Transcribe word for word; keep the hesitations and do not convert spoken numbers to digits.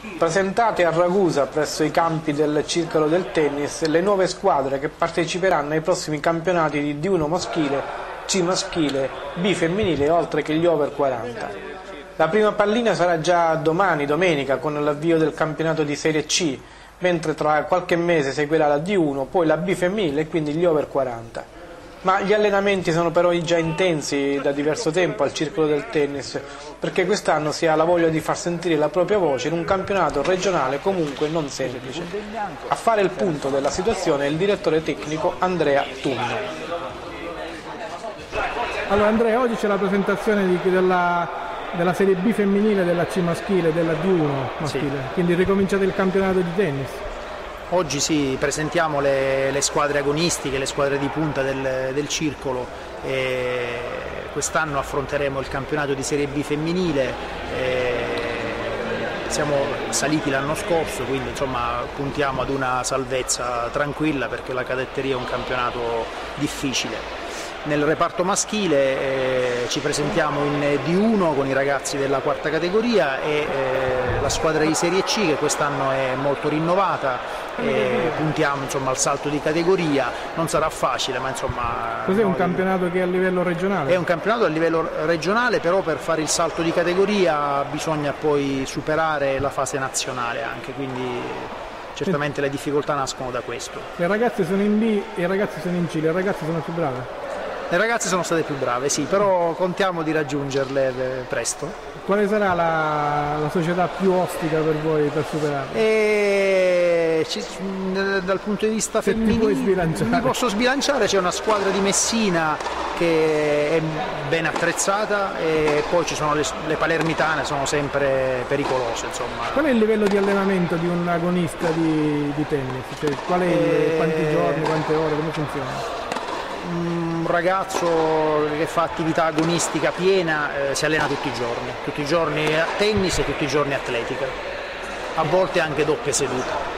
Presentate a Ragusa presso i campi del Circolo del Tennis le nuove squadre che parteciperanno ai prossimi campionati di D uno maschile, C maschile, B femminile oltre che gli over quaranta. La prima pallina sarà già domani, domenica, con l'avvio del campionato di Serie C, mentre tra qualche mese seguirà la D uno, poi la B femminile e quindi gli over quaranta. Ma gli allenamenti sono però già intensi da diverso tempo al Circolo del Tennis, perché quest'anno si ha la voglia di far sentire la propria voce in un campionato regionale comunque non semplice. A fare il punto della situazione è il direttore tecnico Andrea Tunno. Allora Andrea, oggi c'è la presentazione di, della, della Serie B femminile, della C maschile, della D uno maschile, sì. Quindi ricominciate il campionato di tennis. Oggi sì, presentiamo le, le squadre agonistiche, le squadre di punta del, del circolo. Quest'anno affronteremo il campionato di Serie B femminile. E siamo saliti l'anno scorso, quindi insomma puntiamo ad una salvezza tranquilla perché la cadetteria è un campionato difficile. Nel reparto maschile eh, ci presentiamo in D uno con i ragazzi della quarta categoria e eh, la squadra di Serie C che quest'anno è molto rinnovata, e puntiamo insomma al salto di categoria, non sarà facile ma insomma... Cos'è un campionato che è a livello regionale? È un campionato a livello regionale, però per fare il salto di categoria bisogna poi superare la fase nazionale anche, quindi certamente le difficoltà nascono da questo. Le ragazze sono in B e i ragazzi sono in C, le ragazze sono più brave? Le ragazze sono state più brave, sì, però contiamo di raggiungerle presto. Quale sarà la, la società più ostica per voi per superarla? E ci, dal punto di vista Se femminile mi posso sbilanciare, c'è una squadra di Messina che è ben attrezzata e poi ci sono le, le palermitane, sono sempre pericolose. Insomma. Qual è il livello di allenamento di un agonista di, di tennis? Cioè, qual è, e... Quanti giorni, quante ore, come funziona? Un ragazzo che fa attività agonistica piena eh, si allena tutti i giorni, tutti i giorni a tennis e tutti i giorni atletica, a volte anche doppie sedute.